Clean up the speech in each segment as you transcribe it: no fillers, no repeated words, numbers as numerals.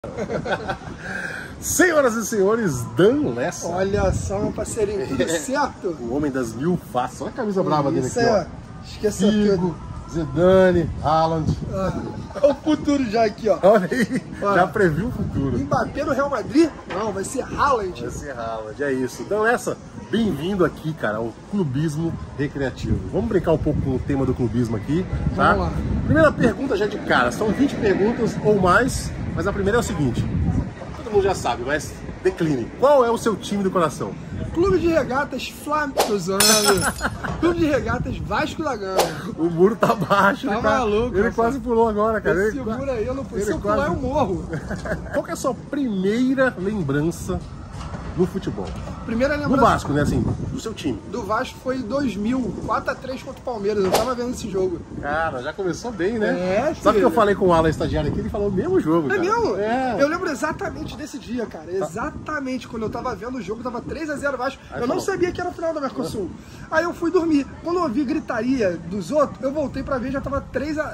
Senhoras e senhores, Dan Lessa. Olha só, meu parceirinho, tudo certo? O homem das mil faces. Olha a camisa brava dele aqui, ó. ó. Esqueça Figo, tudo. Zidane, Haaland. Olha o futuro já aqui, ó. Olha aí, já previu o futuro. Mbappé no Real Madrid? Não, vai ser Haaland. Vai ser Haaland, é isso. Dan Lessa, bem-vindo aqui, cara, ao clubismo recreativo. Vamos brincar um pouco com o tema do clubismo aqui, tá? Vamos lá. Primeira pergunta já de cara, são 20 perguntas ou mais, mas a primeira é o seguinte, todo mundo já sabe, mas decline. Qual é o seu time do coração? Clube de Regatas Flamengo. Clube de Regatas Vasco da Gama. O muro tá baixo, Tá maluco, ele quase pulou agora, cara. Esse segura aí, eu não posso. Se eu pular, eu morro. Qual que é a sua primeira lembrança no futebol? Primeira lembrança Do Vasco, né, assim, do seu time. do Vasco foi em 2000, 4x3 contra o Palmeiras. Eu tava vendo esse jogo. Cara, já começou bem, né? É, Sabe que filho. eu falei com o Alan, estagiário aqui, ele falou o mesmo jogo, É cara. mesmo? É. Eu lembro exatamente desse dia, cara. Exatamente. Quando eu tava vendo o jogo, tava 3x0 Vasco. Aí Eu não falou. sabia que era o final da Mercosul. Aí eu fui dormir. Quando eu ouvi gritaria dos outros, eu voltei pra ver, já tava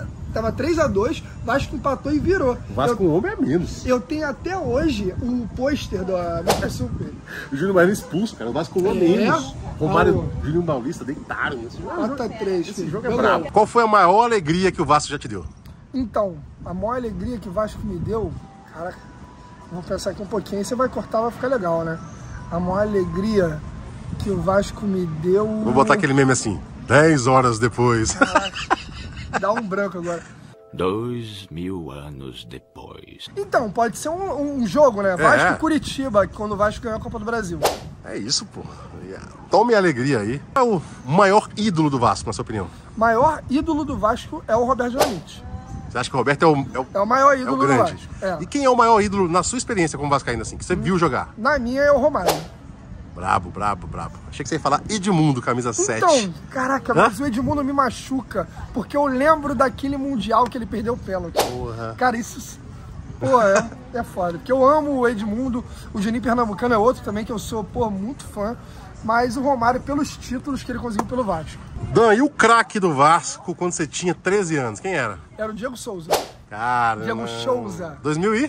3x2, Vasco empatou e virou. O Vasco com um homem é menos. Eu tenho até hoje o pôster da Mercosul com ele. O Júnior Baiano expulso, cara. O Vasco com um É? menos. Romário, Ah, Julinho Paulista deitaram. Esse jogo, 4x3. esse jogo é brabo. Qual foi a maior alegria que o Vasco já te deu? Então, a maior alegria que o Vasco me deu, caraca, vou pensar aqui um pouquinho, aí você vai cortar, vai ficar legal, né? A maior alegria que o Vasco me deu... Vou botar aquele meme assim, 10 horas depois. Dá um branco agora. 2000 anos depois. Então, pode ser um jogo, né? Vasco e Curitiba, quando o Vasco ganhou a Copa do Brasil. É isso, pô. Tome a alegria aí. Qual é o maior ídolo do Vasco, na sua opinião? Maior ídolo do Vasco é o Roberto Dinamite. Você acha que o Roberto é É o maior é ídolo o do grande? Vasco. É. E quem é o maior ídolo na sua experiência como vascaíno, assim, que você viu jogar? Na minha é o Romário. Brabo, brabo, brabo. Achei que você ia falar Edmundo, camisa 7. Então, caraca, mas o Edmundo me machuca, porque eu lembro daquele Mundial que ele perdeu o pênalti. Porra. Cara, isso... Pô, é foda. Porque eu amo o Edmundo, o Juninho Pernambucano é outro também que eu sou, pô, muito fã. Mas o Romário pelos títulos que ele conseguiu pelo Vasco. Dan, e o craque do Vasco quando você tinha 13 anos? Quem era? Era o Diego Souza. Cara. Diego Souza.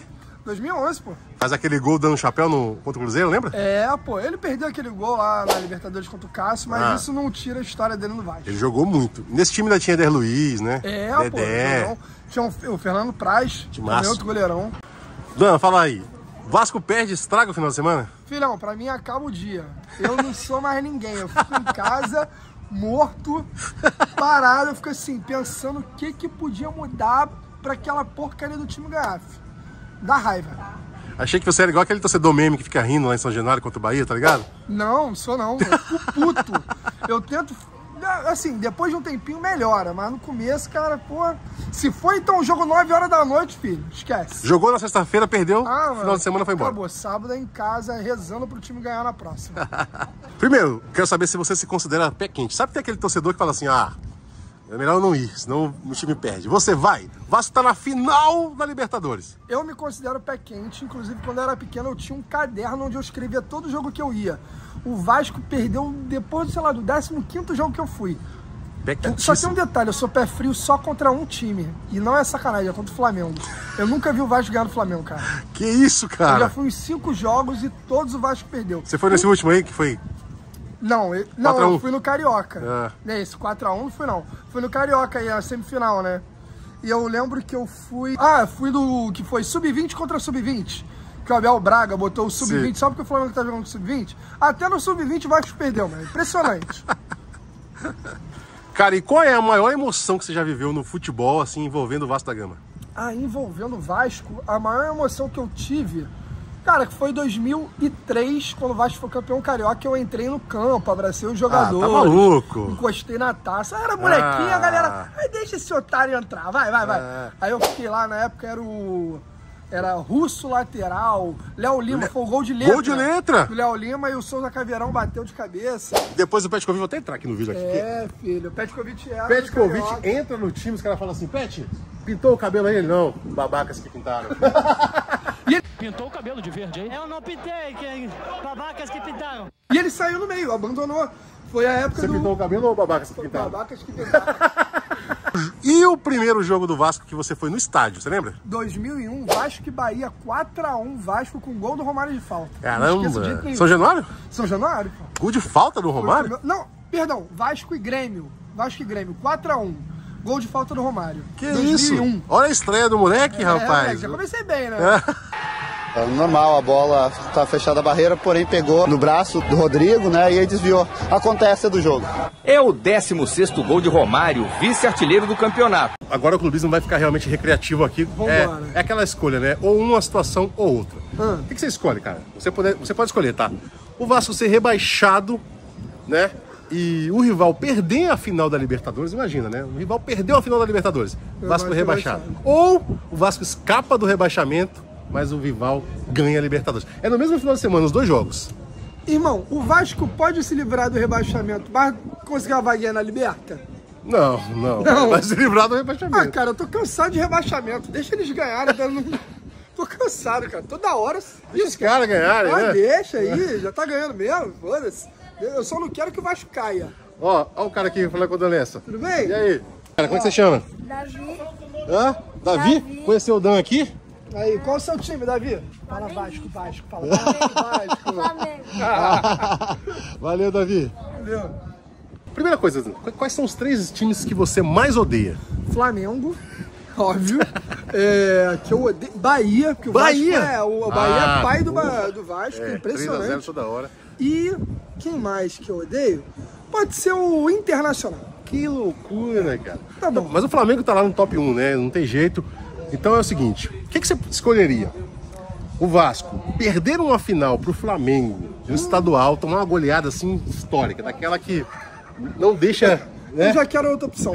2011, pô. Faz aquele gol dando chapéu contra o Cruzeiro, lembra? É, pô, ele perdeu aquele gol lá na Libertadores contra o Cássio, mas isso não tira a história dele no Vasco. Ele jogou muito. Nesse time ainda tinha Der Luiz, né? É, Dedé. pô, tinha o Fernando Praz, também outro goleirão. Dan, fala aí. Vasco perde, estraga o final de semana? Filhão, pra mim acaba o dia. Eu não sou mais ninguém, eu fico em casa, morto, parado, eu fico assim, pensando o que podia mudar pra aquela porcaria do time ganhar. Dá raiva. Achei que você era igual aquele torcedor meme que fica rindo lá em São Januário contra o Bahia, tá ligado? Não sou não, eu fico puto. Eu tento, assim, depois de um tempinho melhora, mas no começo, cara, pô... Se for então um jogo 9 horas da noite, filho, esquece. Jogou na sexta-feira, perdeu, Mano, final de semana foi embora. Acabou, sábado em casa, rezando pro time ganhar na próxima. Primeiro, quero saber se você se considera pé quente. Sabe que tem aquele torcedor que fala assim, é melhor eu não ir, senão o time perde. Você vai. Vasco tá na final da Libertadores. Eu me considero pé quente, inclusive quando eu era pequeno eu tinha um caderno onde eu escrevia todo jogo que eu ia. O Vasco perdeu depois, sei lá, do 15º jogo que eu fui. Pé Só tem um quentíssimo. detalhe, eu sou pé frio só contra um time. E não é sacanagem, é contra o Flamengo. Eu nunca vi o Vasco ganhar do Flamengo, cara. Que isso, Eu já cara? fui em 5 jogos e todos o Vasco perdeu. Você foi nesse último aí que foi... Não, 4 a 1. eu fui no Carioca. Esse 4x1 não fui não. Fui no Carioca aí, a semifinal, né? E eu lembro que eu fui... fui do... que foi Sub-20 contra Sub-20. Que o Abel Braga botou o Sub-20 só porque o Flamengo tá jogando Sub-20. Até no Sub-20 o Vasco perdeu, mano. Impressionante. Cara, e qual é a maior emoção que você já viveu no futebol, assim, envolvendo o Vasco da Gama? Envolvendo o Vasco, a maior emoção que eu tive... Cara, que foi em 2003, quando o Vasco foi campeão carioca, eu entrei no campo, abracei os jogadores. Tá maluco. Encostei na taça. Era molequinha, a galera. Deixa esse otário entrar, vai. Aí eu fiquei lá, na época era Russo lateral, Léo Lima, foi o gol de letra. Gol de letra? O Léo Lima e o Souza Caveirão bateu de cabeça. Depois o Petkovic, vou até entrar aqui no vídeo aqui. Filho, o Petkovic era. Petkovic entra no time, os caras falam assim, Pet, pintou o cabelo aí? Ele, não, babacas que pintaram. Pintou o cabelo de verde aí? Eu não pintei, babacas que pintaram. E ele saiu no meio, abandonou. Foi a época Você pintou o cabelo ou babacas que pintaram? Babacas que pintaram. E o primeiro jogo do Vasco que você foi no estádio, você lembra? 2001, Vasco e Bahia, 4x1, Vasco com gol do Romário de falta. Caramba! São Januário? São Januário, pô. Gol de falta do Romário? Não, perdão, Vasco e Grêmio. Vasco e Grêmio, 4x1. Gol de falta do Romário. Que 2001. Isso? Olha a estreia do moleque, rapaz. Já comecei bem, né? É normal, a bola tá fechada a barreira, porém pegou no braço do Rodrigo, né? E aí desviou. Acontece do jogo. É o 16º gol de Romário, vice-artilheiro do campeonato. Agora o clubismo vai ficar realmente recreativo aqui. É aquela escolha, né? Ou uma situação ou outra. O que você escolhe, cara? Você pode escolher, tá? O Vasco ser rebaixado, né? E o rival perder a final da Libertadores, imagina, né? O rival perdeu a final da Libertadores, o Vasco foi rebaixado. Ou o Vasco escapa do rebaixamento, mas o rival ganha a Libertadores. É no mesmo final de semana, os dois jogos. Irmão, o Vasco pode se livrar do rebaixamento, mas conseguir uma vaguinha na Liberta? Não. Vai se livrar do rebaixamento. Ah, cara, eu tô cansado de rebaixamento. Deixa eles ganharem. Tô cansado, cara. Toda hora. Deixa os caras ganharem, né? Deixa aí, já tá ganhando mesmo, foda-se. Eu só não quero que o Vasco caia. Ó o cara aqui falando com a Donessa. Tudo bem? E aí? Cara, como é que você chama? Davi. Hã? Davi? Conheceu o Dan aqui? Aí, qual é o seu time, Davi? Fala Vasco. Fala Vasco. Flamengo. Valeu, Davi. Valeu. Primeira coisa, quais são os 3 times que você mais odeia? Flamengo, óbvio. Que eu odeio. Bahia, porque o Bahia? Vasco o Bahia é pai do Vasco, impressionante. 3x0 toda hora. E quem mais que eu odeio? Pode ser o Internacional. Que loucura, né, cara? Tá bom. Mas o Flamengo tá lá no top 1, né? Não tem jeito. Então é o seguinte, o que você escolheria? O Vasco perder uma final pro Flamengo no estadual, tomar uma goleada assim histórica, daquela que não deixa... Né? Eu já quero outra opção.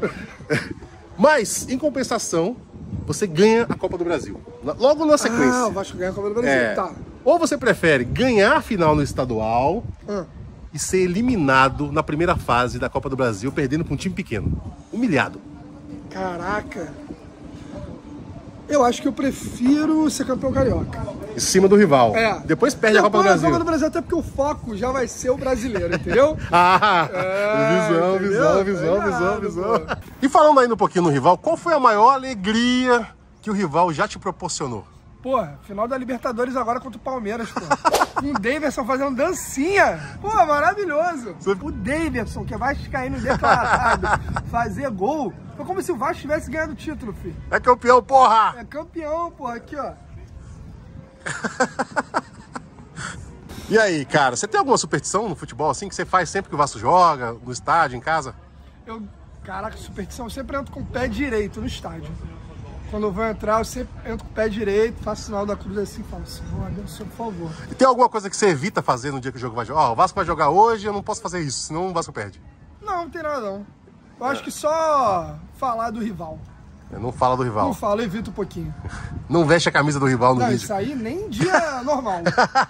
Mas, em compensação, você ganha a Copa do Brasil. Logo na sequência. O Vasco ganha a Copa do Brasil, tá. Ou você prefere ganhar a final no estadual e ser eliminado na primeira fase da Copa do Brasil, perdendo para um time pequeno. Humilhado. Caraca. Eu acho que eu prefiro ser campeão carioca. Em cima do rival. Depois perde a Copa do Brasil. A Copa do Brasil, até porque o foco já vai ser o brasileiro, entendeu? Visão. E falando ainda um pouquinho no rival, qual foi a maior alegria que o rival já te proporcionou? Porra, final da Libertadores agora contra o Palmeiras, pô. Com o Davidson fazendo dancinha. Pô, maravilhoso. O Davidson, que é vascaíno declarado, fazer gol. Foi como se o Vasco tivesse ganhado o título, filho. É campeão, porra! É campeão, porra. Aqui, ó. E aí, cara, você tem alguma superstição no futebol, assim, que você faz sempre que o Vasco joga, no estádio, em casa? Caraca, superstição, eu sempre entro com o pé direito no estádio. Quando eu vou entrar, eu sempre entro com o pé direito, faço sinal da cruz assim e falo, Senhor, abençoe, por favor. E tem alguma coisa que você evita fazer no dia que o jogo vai jogar? O Vasco vai jogar hoje, eu não posso fazer isso, senão o Vasco perde. Não tem nada não. Eu acho que só falar do rival. Eu não falo do rival. Não falo, evito um pouquinho. Não veste a camisa do rival no vídeo. Isso aí nem dia normal.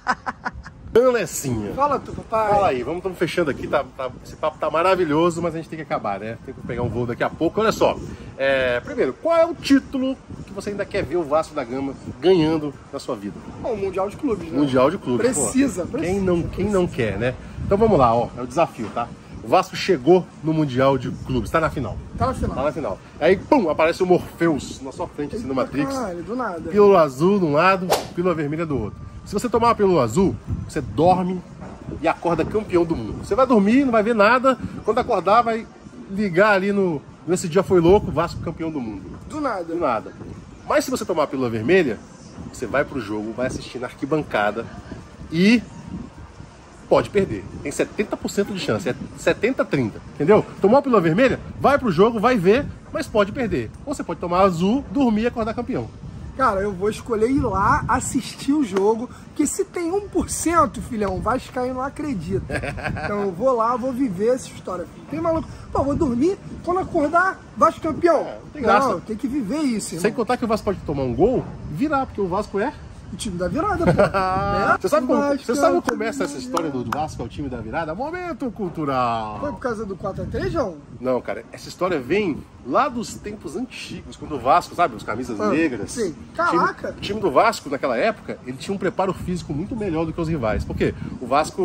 Dalecinha. Fala tu, papai. Fala aí, vamos fechando aqui, esse papo tá maravilhoso, mas a gente tem que acabar, né? Tem que pegar um voo daqui a pouco. Olha só, primeiro, qual é o título que você ainda quer ver o Vasco da Gama ganhando na sua vida? O Mundial de Clubes, né? Mundial de Clubes. Precisa. Quem não quer, né? Então vamos lá, ó, é o desafio, tá? O Vasco chegou no Mundial de Clubes, tá na final. Tá na final. Aí, pum, aparece o Morpheus na sua frente, assim, no Matrix. Caralho, do nada. Pílula azul de um lado, pílula vermelha do outro. Se você tomar uma pílula azul, você dorme e acorda campeão do mundo. Você vai dormir, não vai ver nada. Quando acordar, vai ligar ali nesse dia foi louco, Vasco campeão do mundo. Do nada. Do nada. Mas se você tomar a pílula vermelha, você vai pro jogo, vai assistir na arquibancada e pode perder. Tem 70% de chance, é 70-30, entendeu? Tomou a pílula vermelha, vai pro jogo, vai ver, mas pode perder. Ou você pode tomar azul, dormir e acordar campeão. Cara, eu vou escolher ir lá assistir o jogo, porque se tem 1%, filhão, Vascaíno não acredita. Então eu vou lá, vou viver essa história. Tem maluco, pô, vou dormir, quando acordar, Vasco campeão. Tem graça. Não, tem que viver isso, irmão. Sem contar que o Vasco pode tomar um gol e virar, porque o Vasco é o time da virada, pô. Você sabe como começa essa história do Vasco, é o time da virada? Momento cultural. Foi por causa do 4x3, João? Não, cara, essa história vem lá dos tempos antigos, quando o Vasco, sabe, os camisas negras. Sim, caraca. O time do Vasco, naquela época, ele tinha um preparo físico muito melhor do que os rivais. Por quê? O Vasco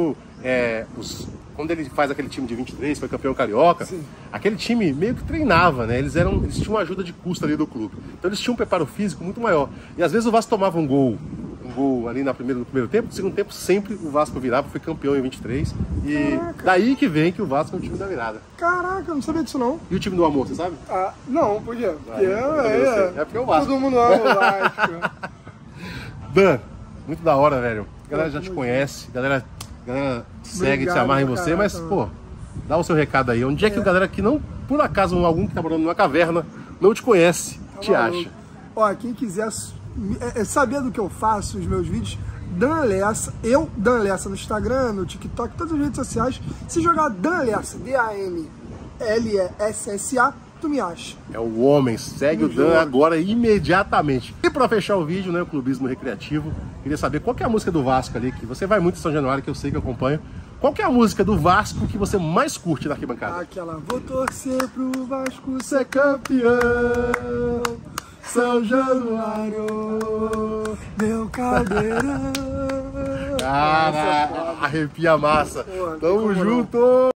quando ele faz aquele time de 23, foi campeão carioca, sim, aquele time meio que treinava, né? Eles tinham uma ajuda de custo ali do clube. Então eles tinham um preparo físico muito maior. E às vezes o Vasco tomava um gol ali no primeiro tempo, no segundo tempo sempre o Vasco virava, foi campeão em 23. E caraca, daí que vem que o Vasco é o time da virada. Caraca, eu não sabia disso não. E o time do amor, você sabe? Ah, não, por quê? É porque é o Vasco. Todo mundo ama o Vasco. Dan, muito da hora, velho. A galera já te conhece, a galera segue, se amarra em você, mas, pô, dá o seu recado aí. Onde é que a galera que não, por acaso, algum que tá morando numa caverna, não te conhece, te acha? Ó, quem quiser saber do que eu faço, os meus vídeos, Dan Lessa, Dan Lessa no Instagram, no TikTok, todas as redes sociais, se jogar Dan Lessa, DANLESSA, tu me acha. É o homem, segue o Dan agora imediatamente. E pra fechar o vídeo, né, o Clubismo Recreativo, queria saber qual que é a música do Vasco ali, que você vai muito em São Januário, que eu sei que eu acompanho. Qual que é a música do Vasco que você mais curte na arquibancada? Aquela, vou torcer pro Vasco ser campeão, São Januário, meu caldeirão. Cara, arrepia a massa. Tamo junto!